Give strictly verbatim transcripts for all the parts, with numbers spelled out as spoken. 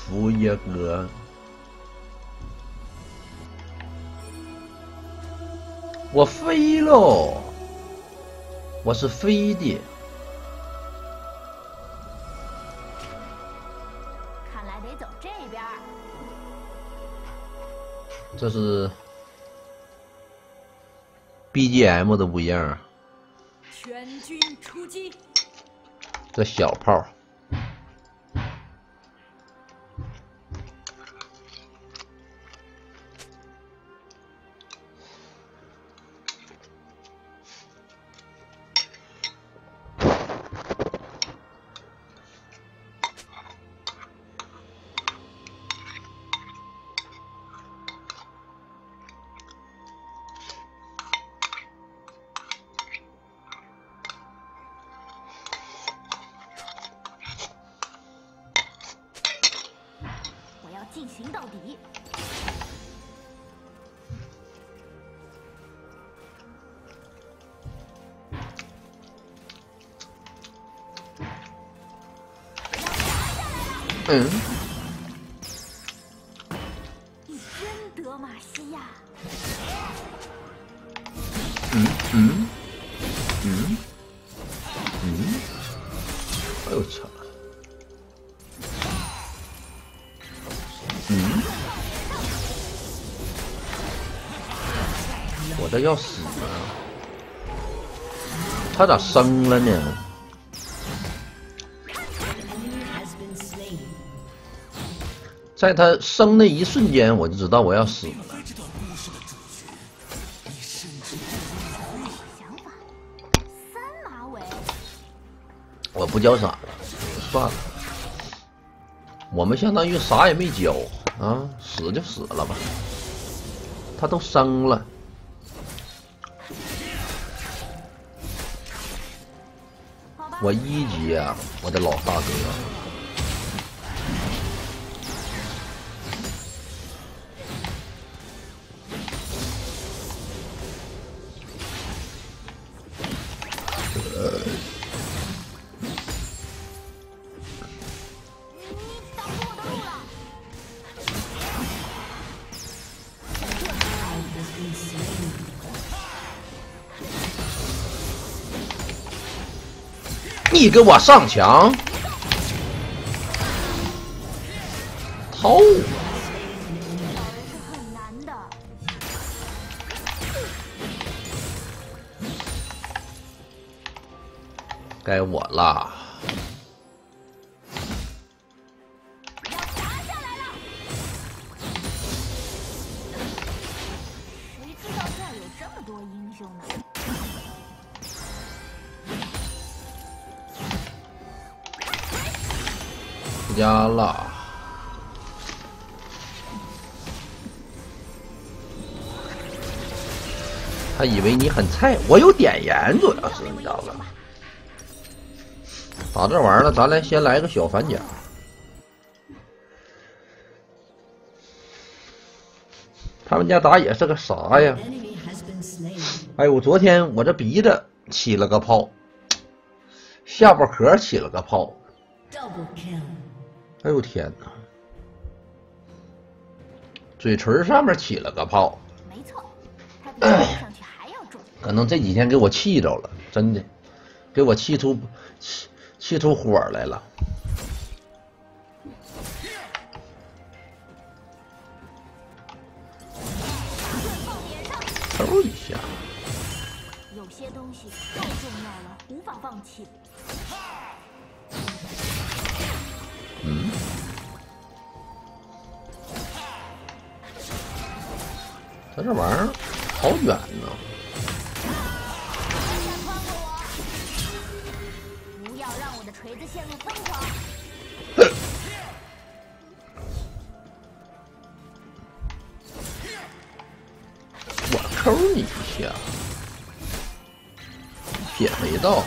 福耶哥，我飞喽！我是飞的。 看来得走这边。 这是 B G M 的不一样啊。 全军出击！ 这小炮。 进行到底。 嗯。 你真德玛西亚。 嗯嗯嗯嗯，哎呦我操！嗯，我这要死了，他咋生了呢？在他生的一瞬间，我就知道我要死了。我不叫傻了，算了。我们相当于啥也没教啊，死就死了吧。他都生了，我一级啊，我的老大哥。呃你给我上墙，偷！该我啦。 谁知道这儿有这么多英雄呢？ 回家了。他以为你很菜，我有点盐，主要是你知道吧？打这玩意儿了，咱来先来个小反甲。他们家打野是个啥呀？哎呦，昨天我这鼻子起了个泡，下巴壳起了个泡。哎呦天哪！嘴唇上面起了个泡。 没错，它比看上去还要重。 可能这几天给我气着了，真的，给我气出气气出火来了。抽一下。 有些东西太重要了，无法放弃。 嗯。他这玩意儿好远呢。 不要让我的锤子陷入疯狂。 我扣你一下，撇没到。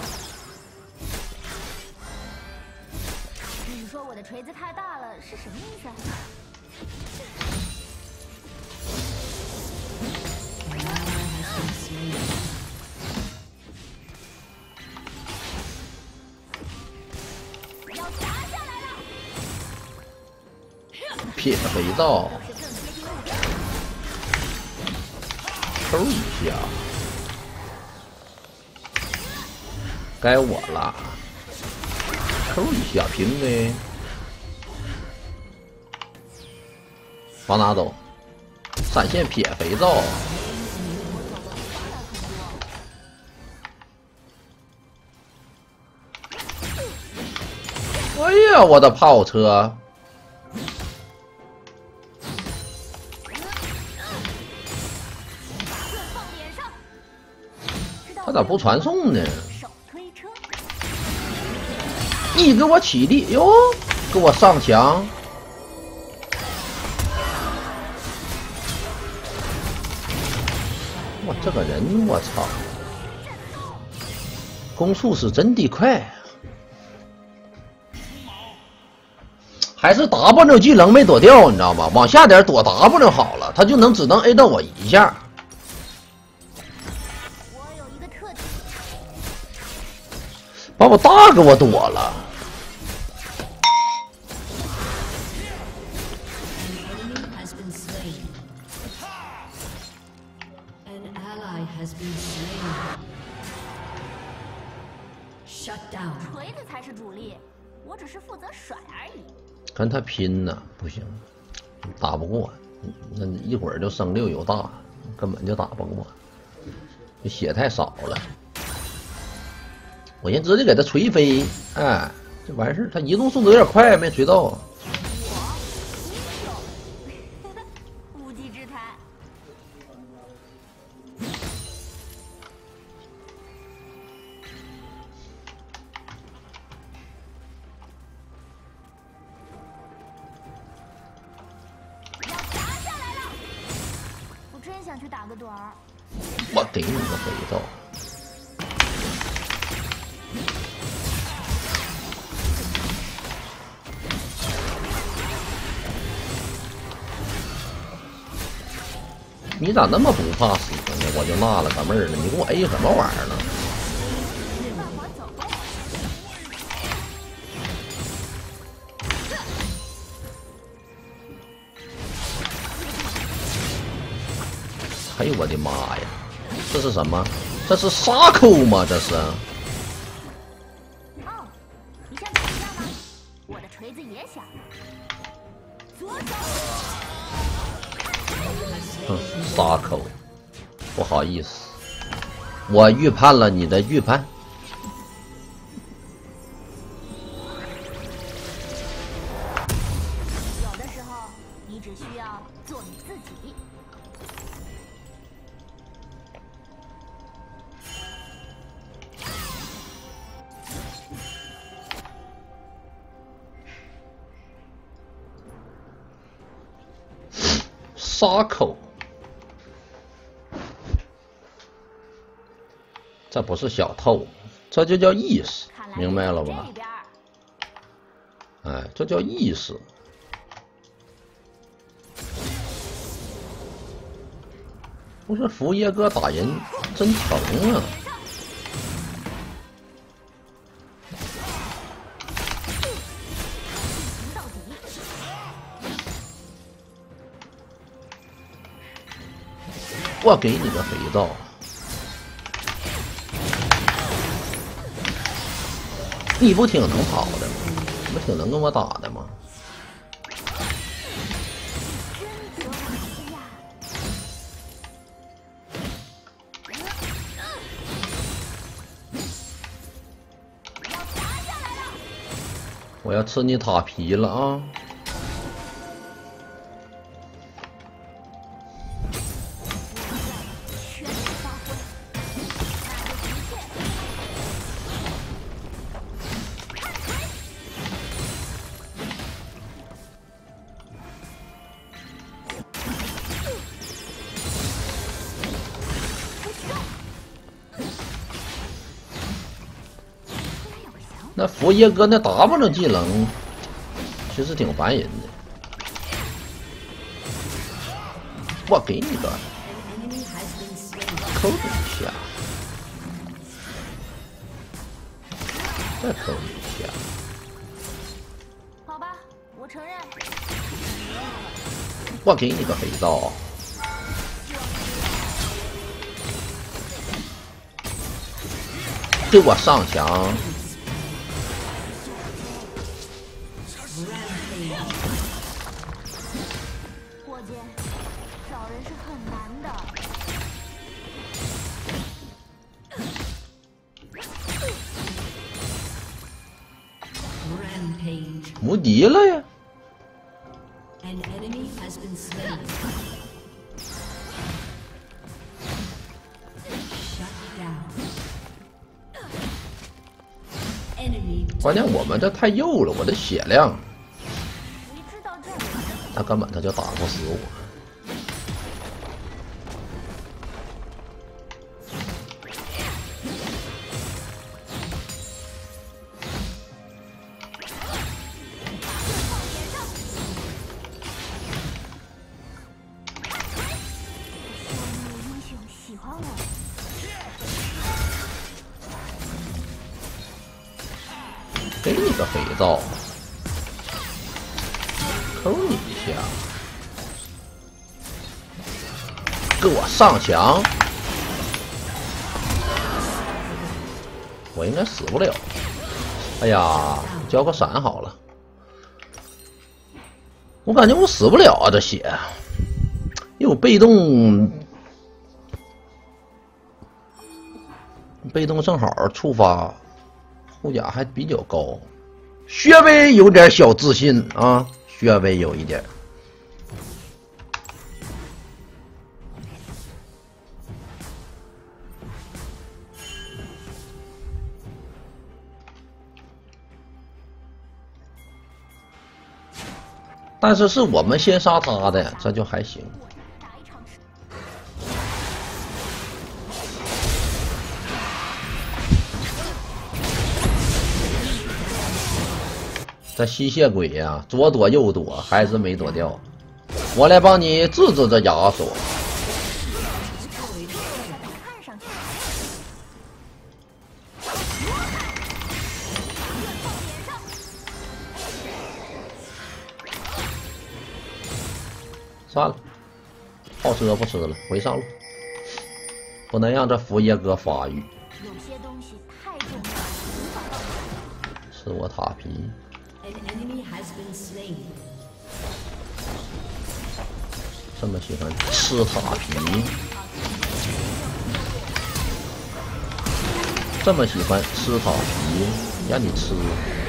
你说我的锤子太大了是什么意思？ 撇肥皂，抽一下，该我了，抽一下平呗，把拿走，闪现撇肥皂。哎呀，我的炮车！他咋不传送呢？你给我起立哟，给我上墙！我这个人，我操！攻速是真的快。还是 W 技能没躲掉，你知道吗？往下点躲 W 好了，他就能只能 A 到我一下。 我有一个特点， 把我大给我躲了。 锤子才是主力，我只是负责甩而已。 跟他拼呢，不行，打不过，那一会儿就升六有大，根本就打不过，血太少了。我先直接给他锤飞，哎，就完事儿。他移动速度有点快，没锤到。 无稽之谈。想去打个盹儿， 我给你个肥皂！你咋那么不怕死呢？我就纳了个闷儿了，你给我 A 什么玩意儿呢？哎呦我的妈呀！这是什么？这是沙扣吗？这是？ 哦，你想打架吗？我的锤子也响。左手。 哼，沙扣，不好意思，我预判了你的预判。 有的时候，你只需要做你自己。 沙口，这不是小透，这就叫意识，明白了吧？哎，这叫意识。不是福耶哥打人真疼啊！我给你个肥皂！你不挺能跑的吗？你不挺能跟我打的吗？我要吃你塔皮了啊！那佛耶哥那 W 技能其实挺烦人的，我给你个扣一下，再扣一下。 好吧，我承认。 我给你个肥皂！给我上墙！ 伙计，找人是很难的。 无敌了呀！ An enemy has been slain. Shut down. Enemy. 关键我们这太幼了，我的血量， 你知道这里？ 他根本他就打不死我。给你个肥皂，抠你一下，给我上墙！我应该死不了。哎呀，交个闪好了。我感觉我死不了啊，这血，因为我被动，被动正好触发。 护甲还比较高，稍微有点小自信啊，稍微有一点。但是是我们先杀他的，这就还行。 这吸血鬼呀、啊，左躲右躲，还是没躲掉。我来帮你治治这亚索。算了，好吃不吃了，回上路。不能让这福爷哥发育。 有些东西太重要了，无法忘记。 吃我塔皮。 An enemy has been slain. 这么喜欢吃塔皮，这么喜欢吃塔皮，让你吃。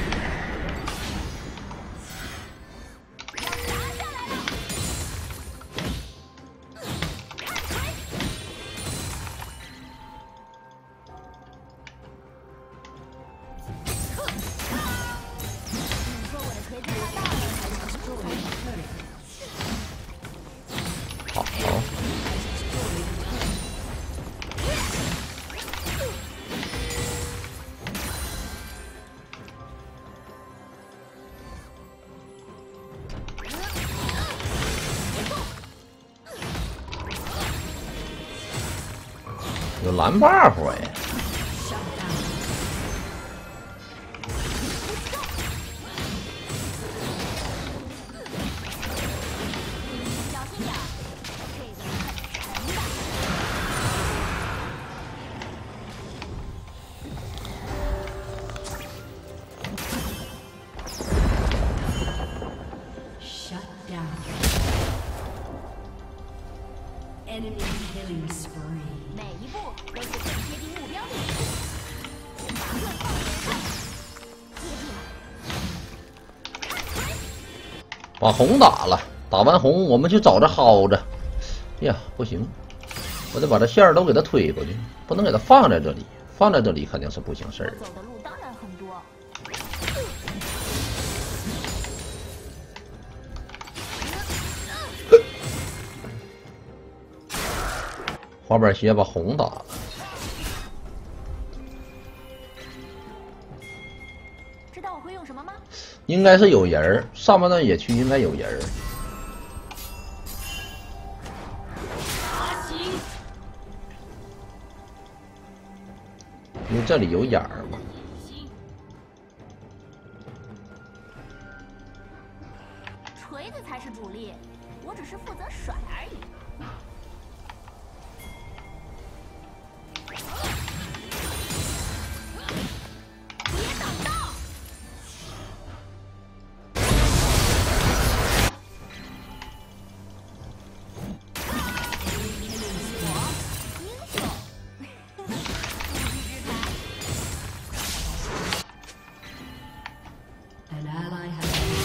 好，有蓝 buff 哎。 Enemy killing spree. 每一步都是更接近目标的一步。马上放人上，接近了。 把红打了，打完红我们去找着薅着。呀，不行，我得把这线儿都给他推过去，不能给他放在这里，放在这里肯定是不行事儿。 走的路当然很多。 滑板鞋把红打了， 知道我会用什么吗？ 应该是有人儿，上半段野区应该有人儿。因为这里有眼儿嘛。 锤子才是主力，我只是负责甩而已。别挡道！ An ally has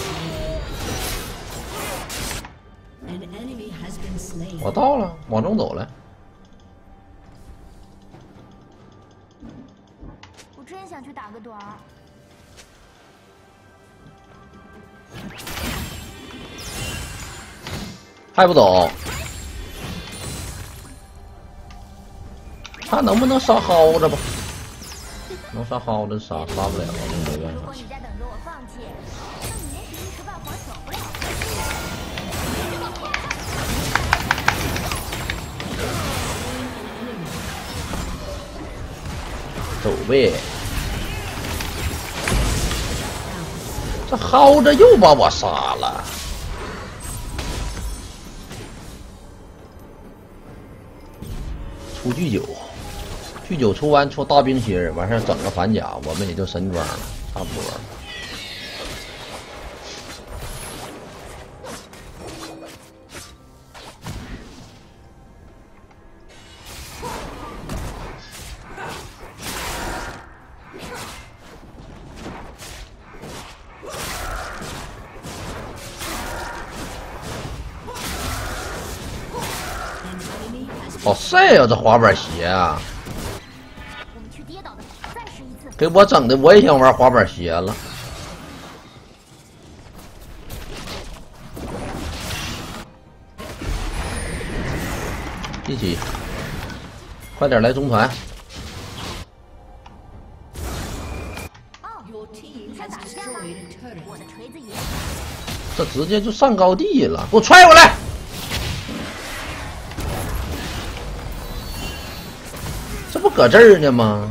been slain. An enemy has been slain. 我到了，往中走了。 我真想去打个盹儿。 还不走？看能不能杀耗子吧。能杀耗子杀，杀不了，没办法如果。你在等着我放弃，那你也许一时半会儿走不了。 走呗。这耗子又把我杀了。出巨九，巨九出完出大冰心儿，完事儿整个反甲，我们也就神装了，差不多了。好帅呀、啊，这滑板鞋啊！ 我们去跌倒的，再试一次。 给我整的，我也想玩滑板鞋了。一起，快点来中团！ Your team has destroyed a turret. 我的锤子也。 这直接就上高地了，给我踹过来！这不搁这儿呢吗？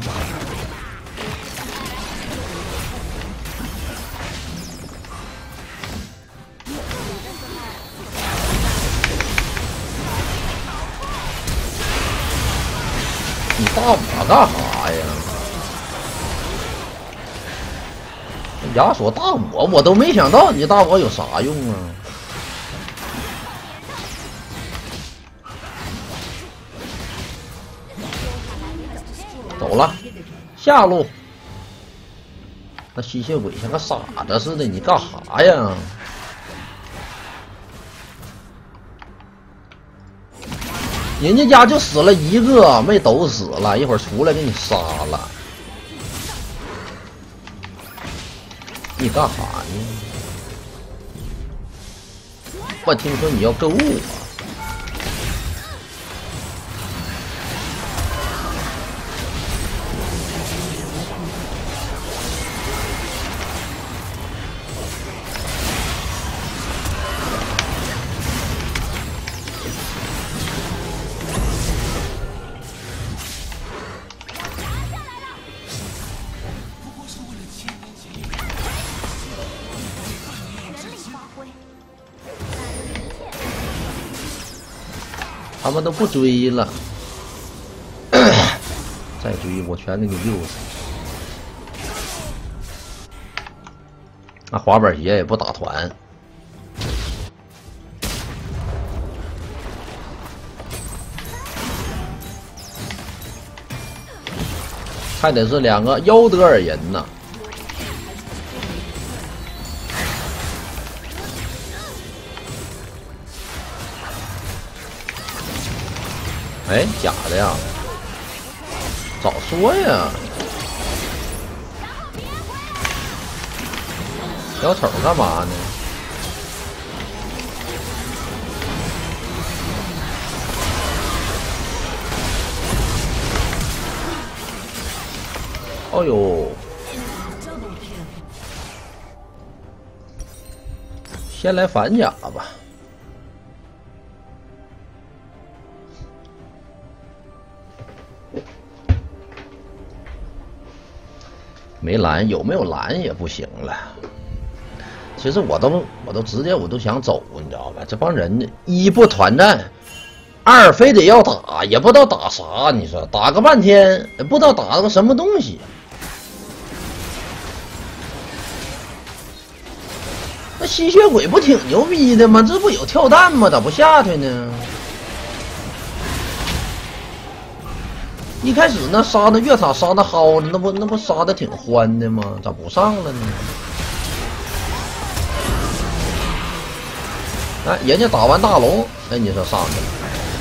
你打我干啥呀？亚索打我，我都没想到你打我有啥用啊！走了，下路。那吸血鬼像个傻子似的，你干啥呀？人家家就死了一个，没都死了，一会儿出来给你杀了。 你干啥呢？我听说你要购物啊！他们都不追了，再追我全给你溜死。那滑板鞋也不打团，还得是两个妖德尔人呢。 哎，假的呀！早说呀！小丑干嘛呢？哦呦！先来反甲吧。 没蓝，有没有蓝也不行了。 其实我都我都直接我都想走，你知道吧？这帮人一不团战，二非得要打，也不知道打啥。你说打个半天，不知道打了个什么东西。那吸血鬼不挺牛逼的吗？这不有跳弹吗？咋不下去呢？一开始那杀的越塔杀的好，那不那不杀的挺欢的吗？咋不上了呢？哎，人家打完大龙，哎，你说上去了。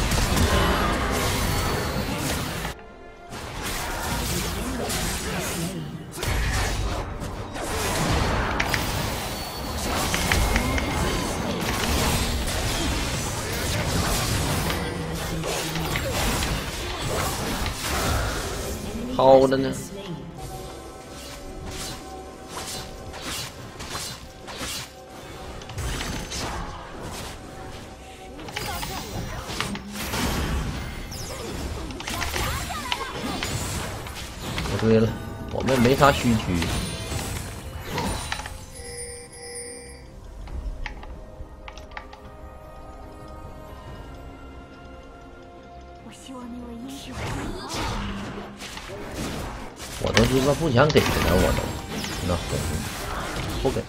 好的呢。不对了，我们没啥虚区。 我希望那位英雄。 我都鸡巴不想给了，我都那不给。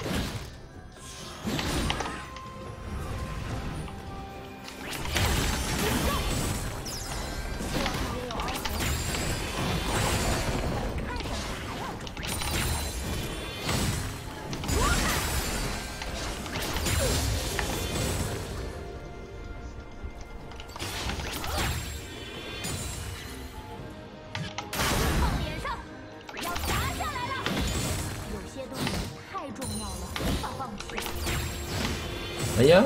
哎呀，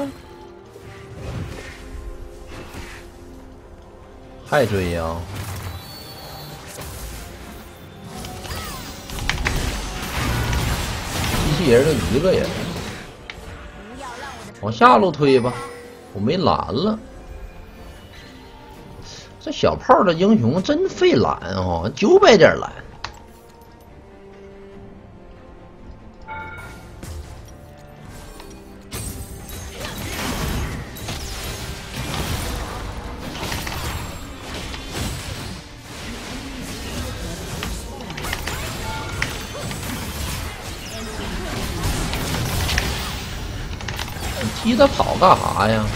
还追呀！机器人就一个人，往下路推吧，我没蓝了。这小炮的英雄真费蓝啊，九百点蓝。踢他跑干啥呀？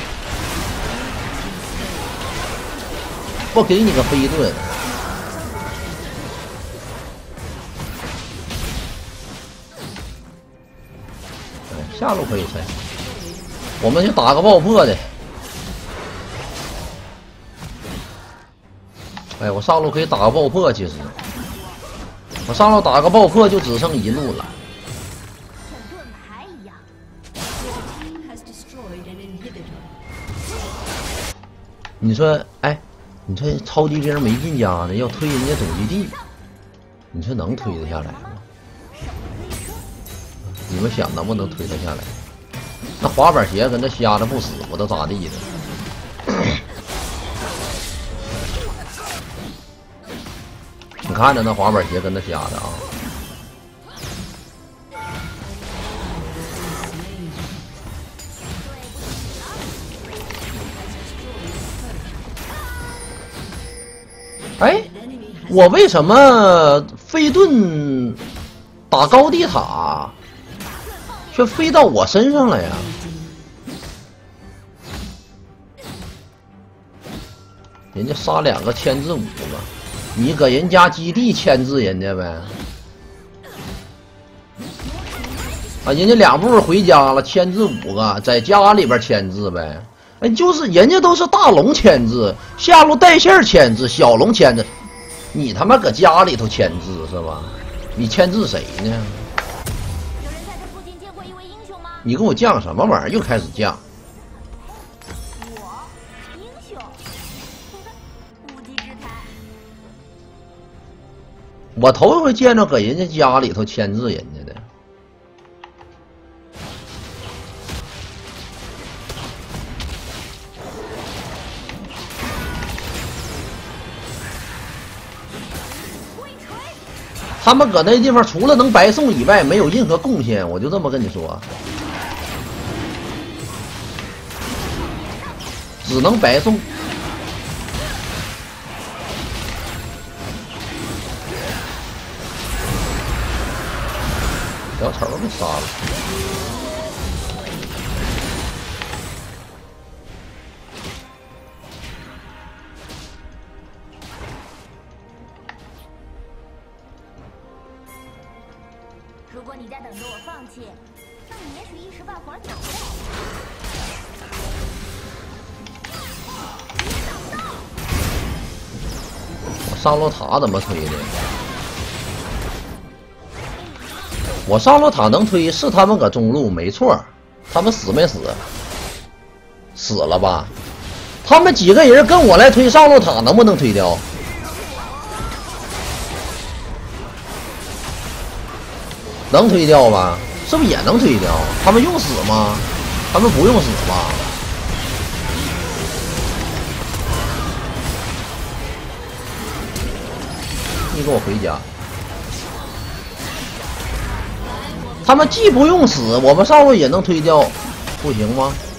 我给你个飞盾。哎，下路可以拆，我们就打个爆破的。哎，我上路可以打个爆破，其实我上路打个爆破就只剩一路了。你说，哎，你说超级兵没进家呢，要推人家总基地，你说能推得下来吗？你们想能不能推得下来？那滑板鞋跟那瞎的不死，我都咋地的？你看着那滑板鞋跟那瞎的啊！哎，我为什么飞盾打高地塔却飞到我身上了呀？人家杀两个牵制五个，你搁人家基地牵制人家呗？啊，人家两步回家了，牵制五个，在家里边牵制呗。哎，就是人家都是大龙牵制，下路带线牵制，小龙牵制，你他妈搁家里头牵制是吧？你牵制谁呢？ 有人在这附近见过一位英雄吗？ 你跟我犟什么玩意儿？又开始犟。 我英雄，无稽之谈。 我头一回见着搁人家家里头牵制人家的。他们搁那地方除了能白送以外，没有任何贡献，我就这么跟你说。 只能白送。小丑给杀了。 如果你在等着我放弃，那你也许一时半会儿等不了。 我上路塔怎么推的？我上路塔能推，是他们搁中路没错，他们死没死？死了吧？他们几个人跟我来推上路塔，能不能推掉？能推掉吧？是不是也能推掉？他们用死吗？他们不用死吧？你给我回家！他们既不用死，我们上路也能推掉，不行吗？